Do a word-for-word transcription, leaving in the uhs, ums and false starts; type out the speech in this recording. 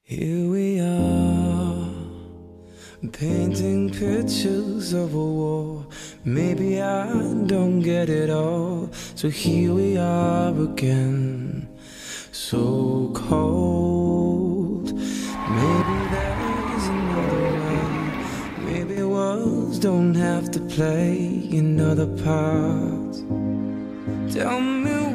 Here we are, painting pictures of a war. Maybe I don't get it all, so here we are again, so cold. Maybe there's another way. Maybe words don't have to play another part. Tell me